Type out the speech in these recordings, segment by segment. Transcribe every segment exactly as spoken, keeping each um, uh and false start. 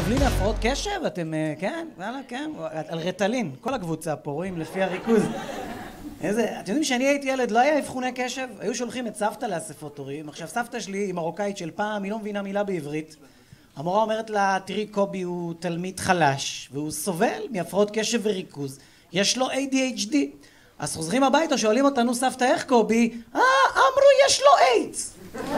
סובלים מהפרעות קשב? אתם, כן? וואלה, כן. על רטלין. כל הקבוצה פה, רואים לפי הריכוז. איזה... אתם יודעים שאני הייתי ילד, לא היה אבחוני קשב? היו שולחים את סבתא לאספות הורים. עכשיו, סבתא שלי היא מרוקאית של פעם, היא לא מבינה מילה בעברית. המורה אומרת לה, תראי, קובי הוא תלמיד חלש, והוא סובל מהפרעות קשב וריכוז. יש לו איי די אייץ' די. אז חוזרים הביתה, שואלים אותנו, סבתא, איך קובי? אה, אמרו, יש לו איידס.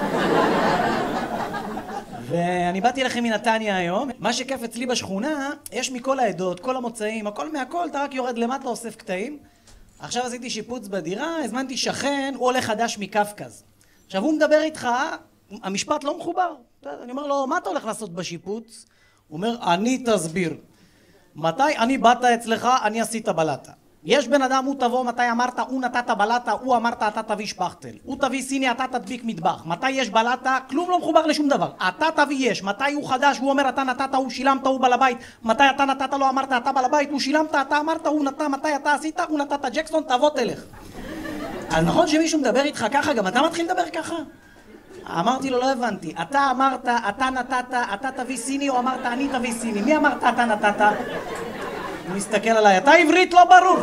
ואני באתי לכם מנתניה היום. מה שכיף אצלי בשכונה, יש מכל העדות, כל המוצאים, הכל מהכל, אתה רק יורד למטה, אוסף קטעים. עכשיו עשיתי שיפוץ בדירה, הזמנתי שכן, הוא עולה חדש מקפקז. עכשיו הוא מדבר איתך, המשפט לא מחובר. אני אומר לו, מה אתה הולך לעשות בשיפוץ? הוא אומר, אני תסביר. מתי אני באת אצלך, אני עשית בלטה. יש בן אדם, הוא תבוא, מתי אמרת, הוא נתת בלטה, הוא אמרת, אתה תביא שפכטל. הוא תביא סיני, אתה תדביק מטבח. מתי יש בלטה, כלום לא מחובר לשום דבר. אתה תביא יש. מתי הוא חדש, הוא אומר, אתה נתת, הוא שילמת, הוא בעל הבית. מתי אתה נתת, לא אמרת, אתה בעל הבית, הוא שילמת, אתה אמרת, הוא נתן, מתי אתה עשית, הוא נתת ג'קסון, תבוא תלך. אז נכון שמישהו מדבר איתך ככה, גם אתה מתחיל לדבר ככה? אמרתי לו, לא הבנתי. אתה אמרת, אתה נתת, אתה תביא סיני, או אמרת, אני תביא סיני. מי אמרת, אתה נתת? הוא מסתכל עליי, אתה עברית לא ברור.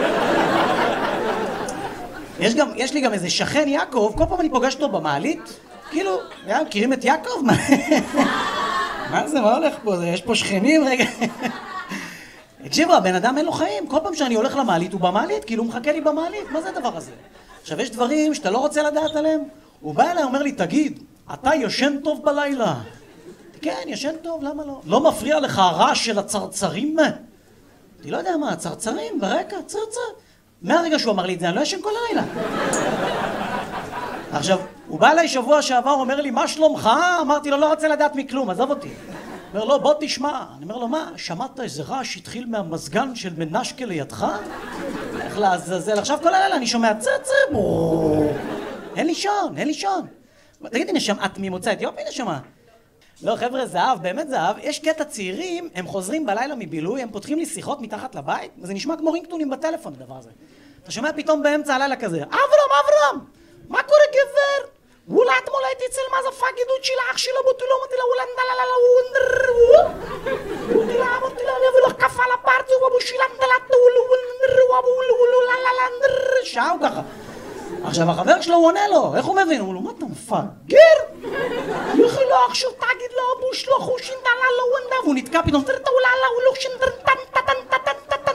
יש גם, יש לי גם איזה שכן יעקב, כל פעם אני פוגש אותו במעלית, כאילו, מכירים את יעקב? מה זה, מה הולך פה? יש פה שכנים, רגע. תקשיבו, הבן אדם אין לו חיים, כל פעם שאני הולך למעלית הוא במעלית, כאילו הוא מחכה לי במעלית, מה זה הדבר הזה? עכשיו, יש דברים שאתה לא רוצה לדעת עליהם, הוא בא אליי, אומר לי, תגיד, אתה ישן טוב בלילה? כן, ישן טוב, למה לא? לא מפריע לך הרעש של הצרצרים? אני לא יודע מה, צרצרים ברקע, צרצר. מהרגע שהוא אמר לי את זה, אני לא ישן כל הלילה. עכשיו, הוא בא אליי שבוע שעבר, הוא אומר לי, מה שלומך? אמרתי לו, לא רוצה לדעת מכלום, עזוב אותי. הוא אומר לו, בוא תשמע. אני אומר לו, מה, שמעת איזה רעש שהתחיל מהמזגן של מנשקה לידך? איך לעזאזל, עכשיו כל הלילה אני שומע צרצר. אין לי שון, אין לי שון. תגידי, נשמע, את ממוצא אתיופי נשמע? לא, חבר'ה, זהב, באמת זהב. יש קטע צעירים, הם חוזרים בלילה מבילוי, הם פותחים לי שיחות מתחת לבית, וזה נשמע כמו רינגטונים בטלפון, הדבר הזה. אתה שומע פתאום באמצע הלילה כזה, אברהם, אברהם, מה קורה גבר? אולי אתמול הייתי אצל מה זה פגידות של האח שלו, בוטי לא אמרתי לה, אולי נדללה, בוטי לה, אמרתי לה, אני אביא לך כפה על הפרצוף, אבו שילם דלת, שעה הוא ככה. עכשיו החבר שלו הוא עונה לו, איך הוא מבין? הוא אומר לו, מה אתה מפגר? יחי לו עכשיו תגיד לו, אבו שלו חושין דלה לו ונדה, והוא נתקע פתאום, תרתה אולי לה, הוא לא שינדר, טן טן טן טן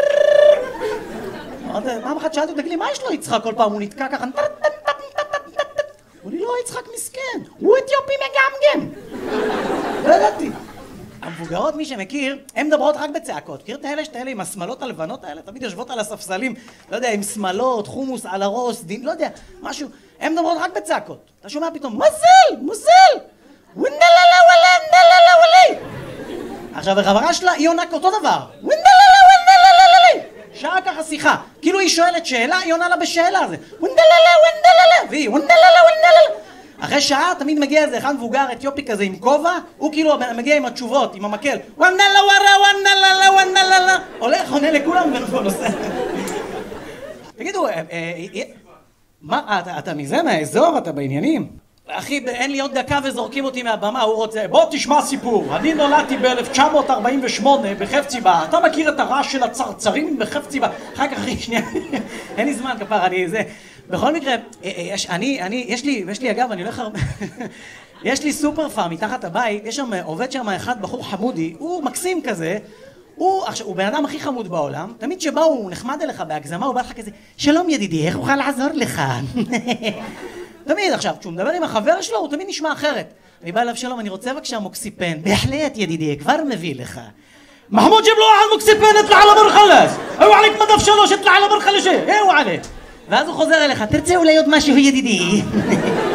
טן. פעם אחת שאלתי, תגיד לי, מה יש לו יצחק כל פעם? הוא נתקע ככה, טן טן טן טן טן טן. הוא לי, לא, יצחק מסכן, הוא אתיופי מגמגם. לא ידעתי. המבוגרות, מי שמכיר, הן מדברות רק בצעקות. מכיר את האלה, שאת האלה עם השמלות הלבנות האלה? תמיד יושבות על הספסלים, לא יודע, עם שמלות, חומוס על הראש, דין, לא יודע, משהו. הן מדברות רק בצעקות. אתה שומע פתאום, מזל, מזל! וונדללה וונדללה וונדללה. עכשיו, החברה שלה, היא עונה אותו דבר. וונדללה וונדללה. שעה ככה שיחה. כאילו היא שואלת שאלה, היא עונה לה בשאלה הזה. וונדללה וונדללה. והיא, וונדללה וונדללה. אחרי שעה תמיד מגיע איזה אחד מבוגר אתיופי כזה עם כובע, הוא כאילו מגיע עם התשובות, עם המקל. וונדלה ווארה וונדלה וונדלה. הולך, עונה לכולם ונפול נוסע. תגידו, מה, אתה מזה, מהאזור, אתה בעניינים? אחי, אין לי עוד דקה וזורקים אותי מהבמה, הוא רוצה, בוא תשמע סיפור. אני נולדתי ב-אלף תשע מאות ארבעים ושמונה בחפציבה. אתה מכיר את הרעש של הצרצרים בחפציבה? אחר כך, אחי, שנייה, אין לי זמן כפר, אני זה... בכל מקרה, יש, אני, אני, יש לי, יש לי אגב, אני הולך הרבה... יש לי סופר פארם מתחת הבית, יש שם, עובד שם אחד בחור חמודי, הוא מקסים כזה, הוא, עכשיו, הוא בן אדם הכי חמוד בעולם, תמיד שבא הוא נחמד אליך בהגזמה, הוא בא לך כזה, שלום ידידי, איך אוכל לעזור לך? תמיד, עכשיו, כשהוא מדבר עם החבר שלו, הוא תמיד נשמע אחרת. אני בא אליו, שלום, אני רוצה בבקשה מוקסיפן, בהחלט ידידי, כבר מביא לך. محمود جيب له واحد مكسبين اطلع على بر خلص هو عليك مضف شلوش اطلع على بر خلص ايه هو عليك ואז הוא חוזר אליך, תרצה אולי עוד משהו ידידי?